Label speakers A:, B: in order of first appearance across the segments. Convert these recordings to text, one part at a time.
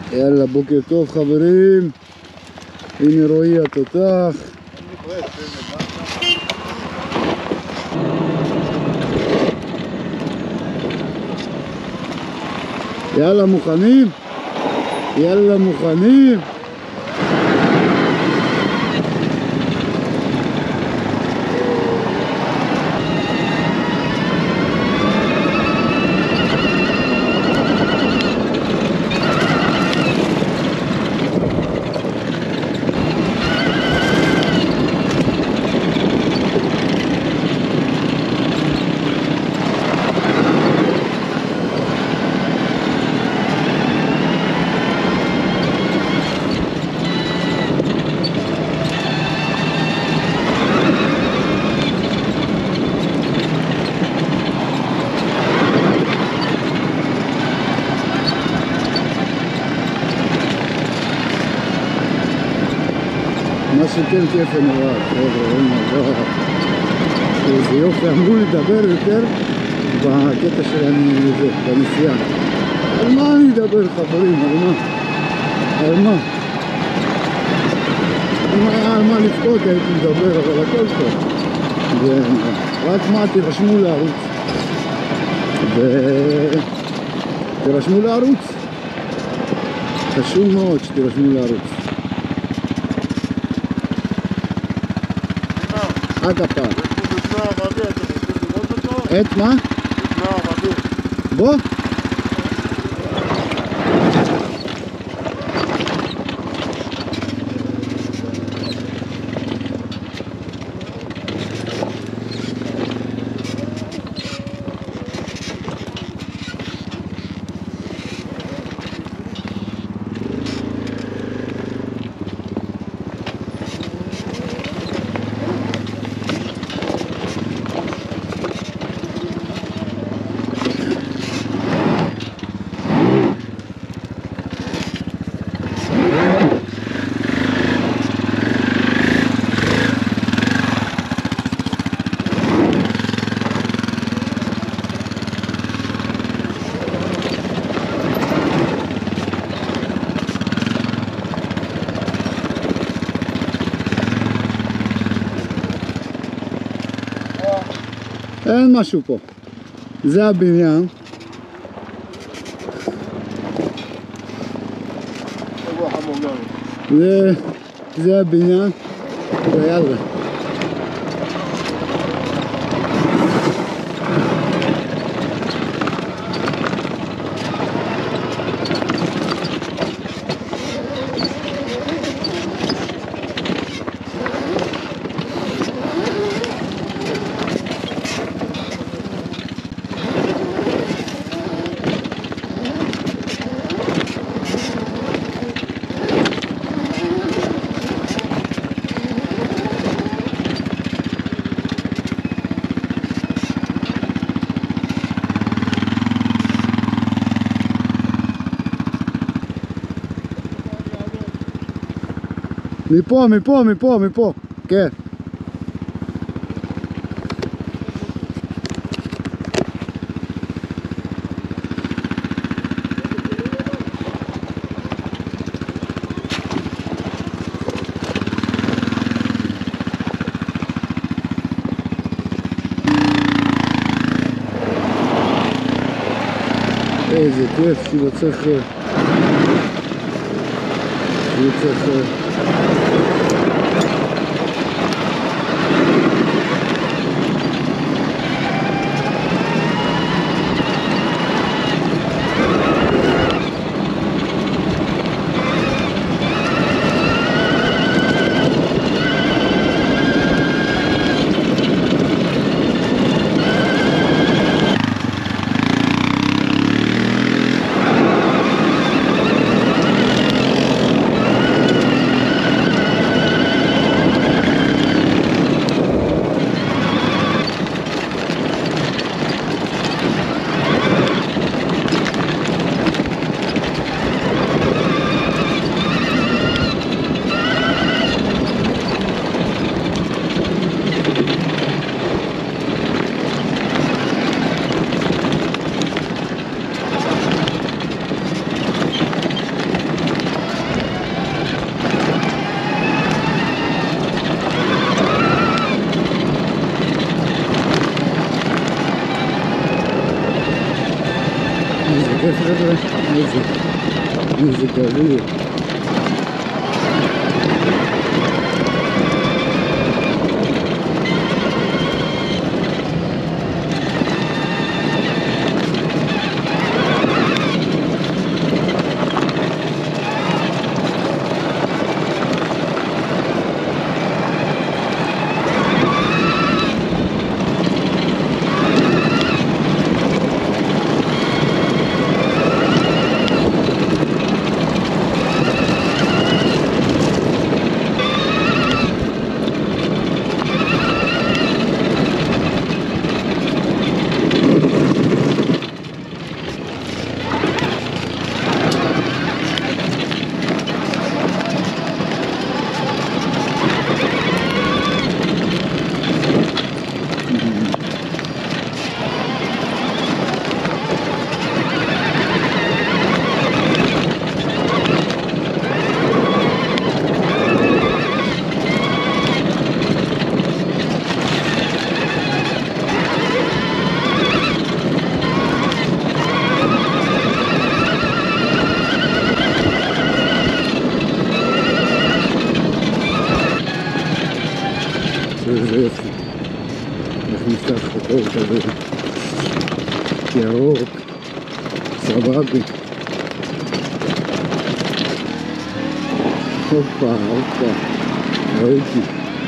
A: יאללה, בוקר טוב חברים. הנה רועי התותח. יאללה, מוכנים? יאללה, מוכנים? מה שכן כיף נורא, חבר'ה, איזה יופי, אמרו לדבר יותר בקטע של בנסיעה. על מה אני אדבר חברים, על מה? על מה? אם היה על מה לפקוד הייתי מדבר, אבל הכל טוב. רק מה, תירשמו לערוץ. תירשמו לערוץ. חשוב מאוד שתירשמו לערוץ. עד הפעם. את מה? בוא. אין משהו פה. זה הבניין. זה הבניין. ויאללה. מפה, כן. איזה כיף שלא צריך כיף חבר'ה, איזה מזג אוויר. איזה יופי, איך נפתח חתור כזה ירוק, סבבי. הופה, ראיתי.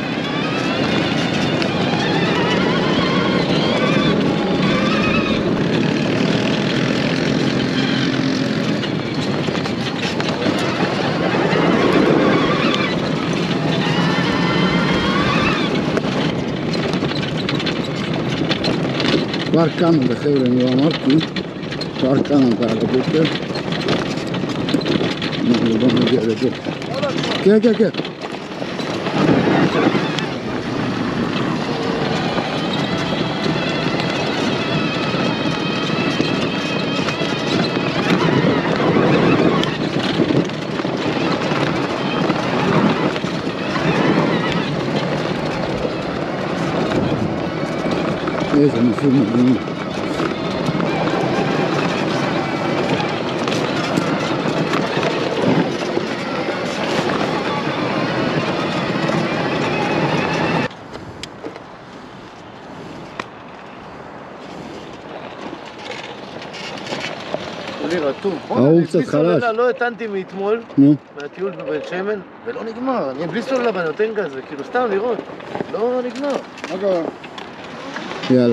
A: כבר קנדה, חבר'ה, אני לא אמרתי, כבר קנדה על הבוקר. אנחנו לא נגיע לפה. כן, כן, כן. איזה נושאים מדהימים. ההוא קצת חלש.
B: לא הטנתי מאתמול, מהטיול בבית שמן, ולא נגמר. אני בלי סוללה ואני נותן גז, וכאילו סתם לראות. לא נגמר.
A: יאללה.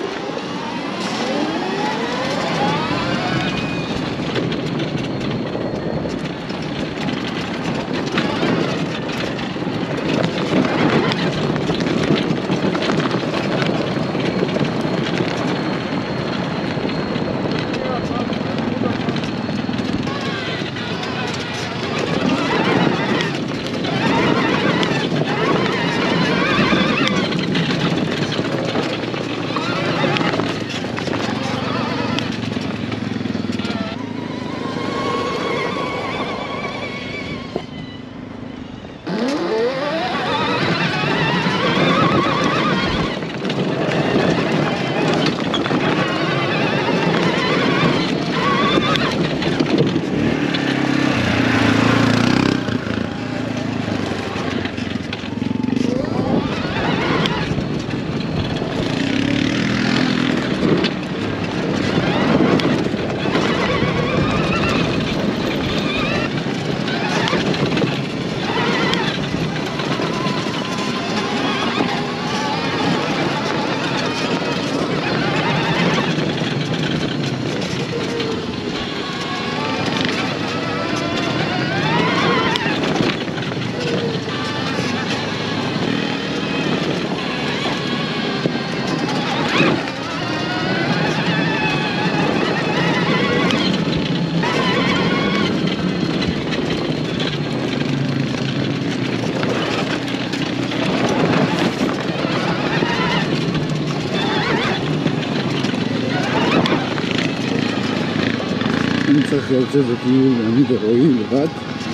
A: אני צריך לצאת בטיול, אני ורועי לבד.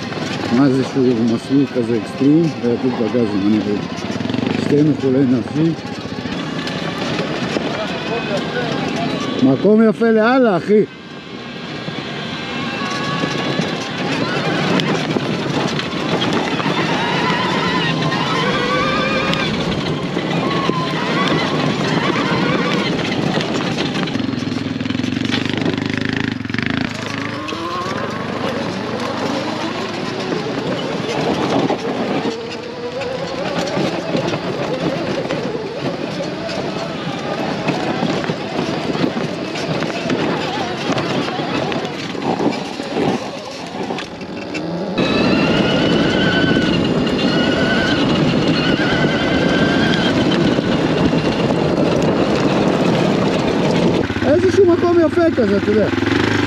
A: מה זה שהוא מסלול כזה אקסטרים, ויתות בגזים, אני רואה. שתינו חולי נפשי. מקום יפה לאללה, אחי. איזשהו מקום יפה כזה, אתה יודע.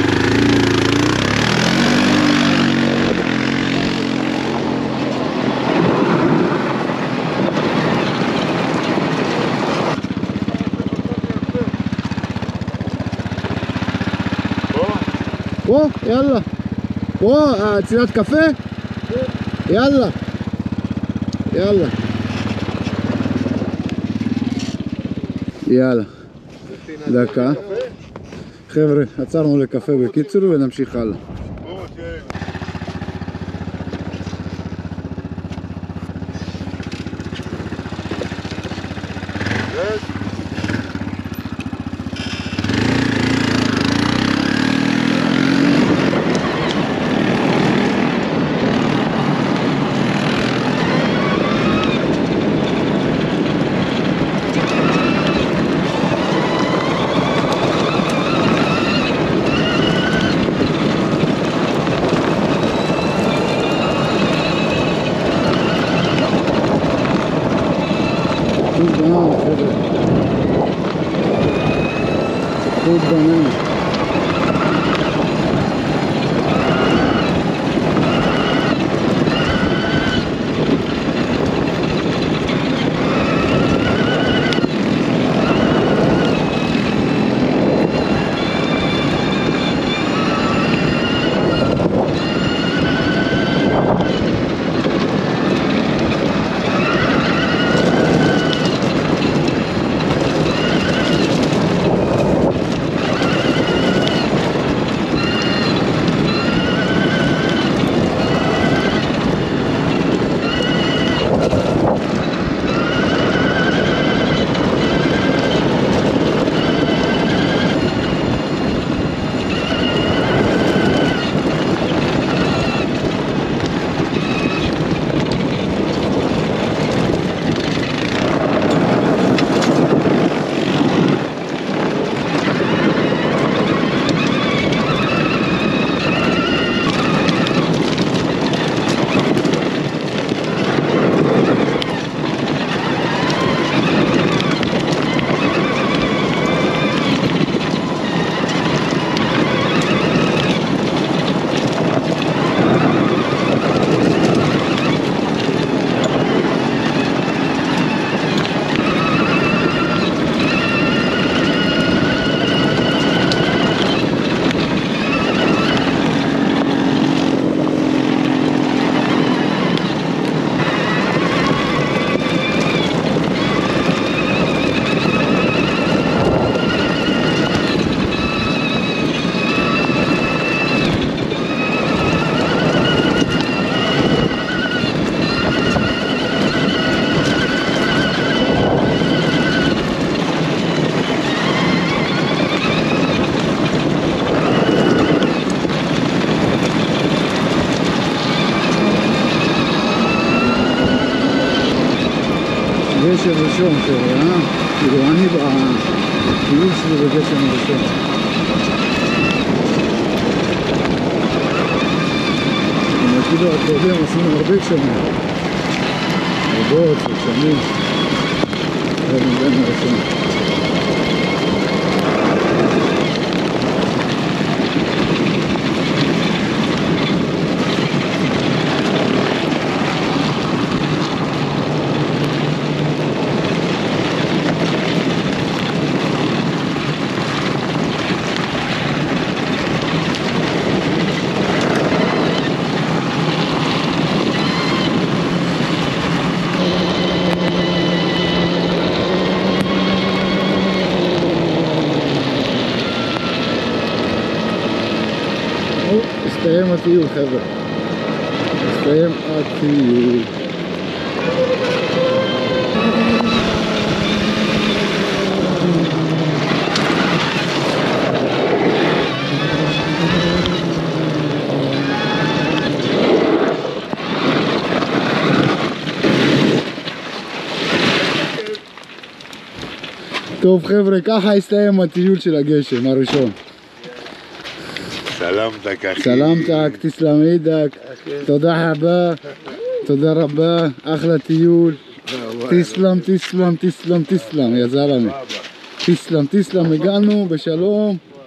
A: או, יאללה. או, צילת קפה? יאללה. יאללה. יאללה. דקה. חבר'ה, עצרנו לקפה בקיצור ונמשיך הלאה. Good banana. גשם ראשון כזה, כאילו אני בטיול שלי בגשם ראשון. כאילו הקודם עשינו הרבה גשמים, רבות וגשמים, ובגשם ראשון. הסתיים הטיול חבר'ה, הסתיים הטיול. טוב חבר'ה, ככה הסתיים הטיול של הגשם הראשון.
C: סלמתק אחי.
A: סלמתק, תסלם אידק, תודה רבה, תודה רבה, אחלה טיול, תסלם, תסלם, תסלם, תסלם, יא זלמה. תסלם, תסלם, הגענו בשלום.